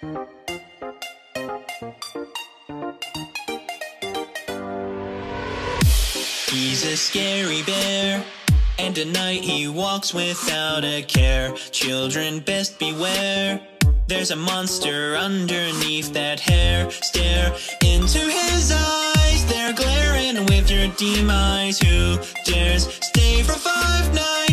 He's a scary bear, and at night he walks without a care. Children, best beware, there's a monster underneath that hair. Stare into his eyes, they're glaring with your demise. Who dares stay for 5 nights?